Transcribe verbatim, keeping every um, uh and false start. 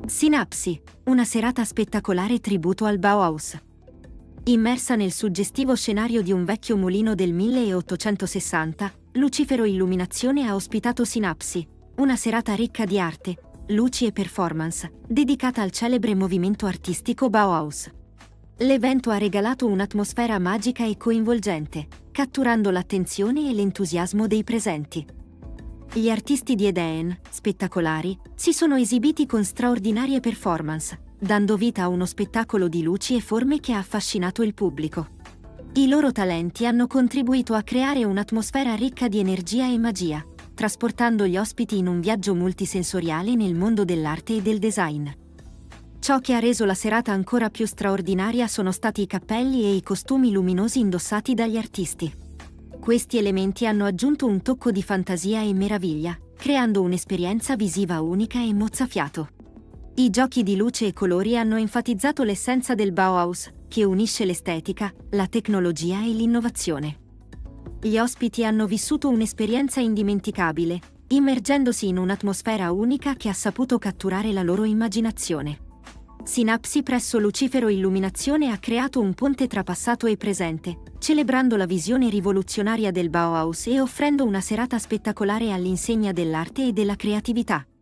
Sinapsi, una serata spettacolare tributo al Bauhaus. Immersa nel suggestivo scenario di un vecchio mulino del milleottocentosessanta, Lucifero Illuminazione ha ospitato Sinapsi, una serata ricca di arte, luci e performance, dedicata al celebre movimento artistico Bauhaus. L'evento ha regalato un'atmosfera magica e coinvolgente, catturando l'attenzione e l'entusiasmo dei presenti. Gli artisti di Eden, spettacolari, si sono esibiti con straordinarie performance, dando vita a uno spettacolo di luci e forme che ha affascinato il pubblico. I loro talenti hanno contribuito a creare un'atmosfera ricca di energia e magia, trasportando gli ospiti in un viaggio multisensoriale nel mondo dell'arte e del design. Ciò che ha reso la serata ancora più straordinaria sono stati i cappelli e i costumi luminosi indossati dagli artisti. Questi elementi hanno aggiunto un tocco di fantasia e meraviglia, creando un'esperienza visiva unica e mozzafiato. I giochi di luce e colori hanno enfatizzato l'essenza del Bauhaus, che unisce l'estetica, la tecnologia e l'innovazione. Gli ospiti hanno vissuto un'esperienza indimenticabile, immergendosi in un'atmosfera unica che ha saputo catturare la loro immaginazione. Sinapsi presso Lucifero Illuminazione ha creato un ponte tra passato e presente, celebrando la visione rivoluzionaria del Bauhaus e offrendo una serata spettacolare all'insegna dell'arte e della creatività.